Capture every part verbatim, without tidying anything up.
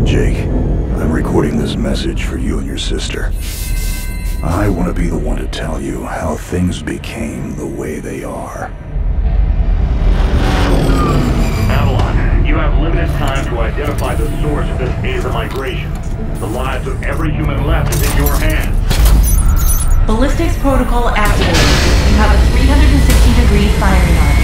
Jake. I'm recording this message for you and your sister. I want to be the one to tell you how things became the way they are. Avalon, you have limited time to identify the source of this Aether migration. The lives of every human left is in your hands. Ballistics protocol activated. You have a three hundred sixty degree firing arc.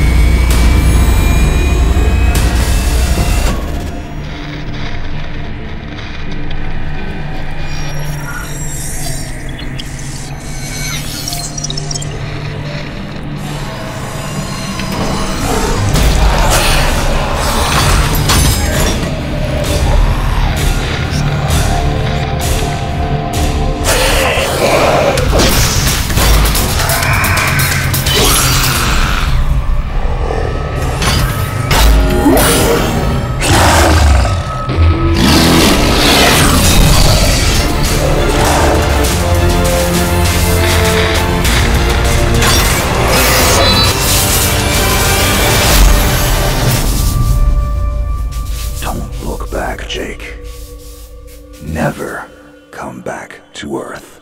Jake. Never come back to Earth.